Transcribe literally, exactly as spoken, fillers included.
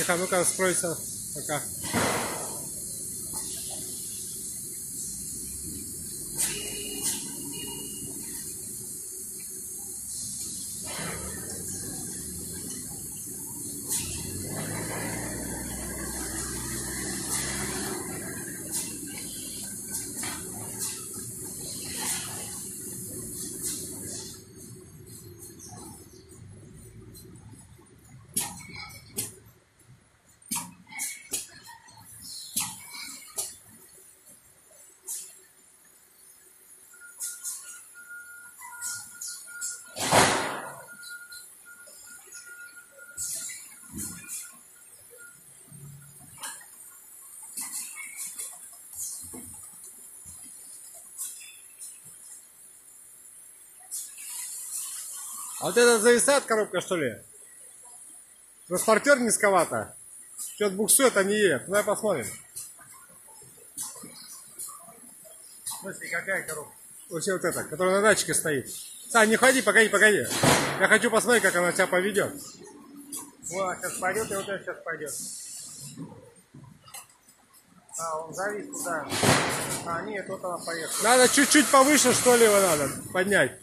Тихо, ну-ка, скройся пока. А вот это зависает коробка, что ли? Транспортер низковато. Что-то буксует, а не едет. Давай посмотрим. Смотри, какая коробка? Вот вот эта, которая на датчике стоит. Сань, не ходи, погоди, погоди. Я хочу посмотреть, как она тебя поведет. Вот, сейчас пойдет, и вот это сейчас пойдет. А, он завис туда. А, нет, вот она поехала. Надо чуть-чуть повыше, что ли, его надо поднять.